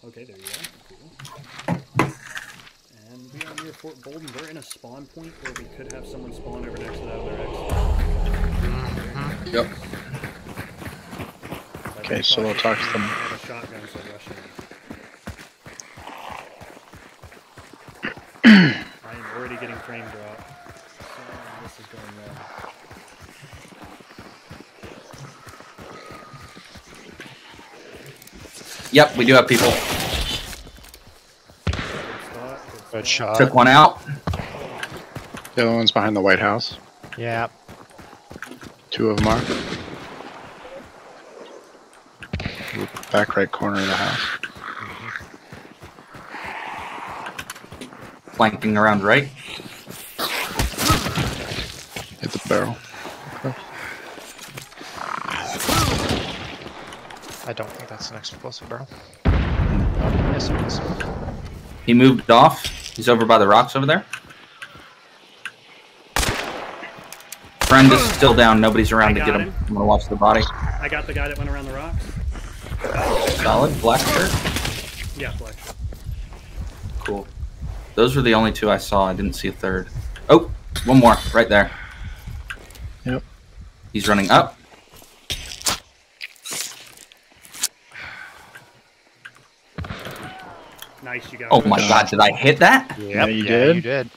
Okay, there you go. Cool. And we are near Fort Bolden. We're in a spawn point where we could have someone spawn over next to that other exit. Yep. Okay, so we'll talk to them. I have a shotgun, so rush in. I am already getting frame drop. So this is going well. Yep, we do have people. Good shot. Took one out. The other one's behind the White House. Yeah. 2 of them are. Back right corner of the house. Flanking around right. Hit the barrel. I don't think that's an explosive barrel. Yes, it is. He moved off. He's over by the rocks over there. Friend is still down. Nobody's around to get him. I'm gonna watch the body. I got the guy that went around the rocks. Solid. Black shirt. Yeah, black shirt. Cool. Those were the only 2 I saw. I didn't see a third. Oh, one more right there. Yep. He's running up. Nice, you got Oh it. my god, did I hit that? Yep, Yeah, you did. You did.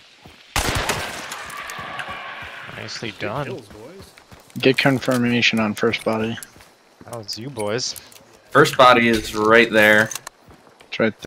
Nicely Good done. kills, boys. Get confirmation on first body. That was you, boys. First body is right there. It's right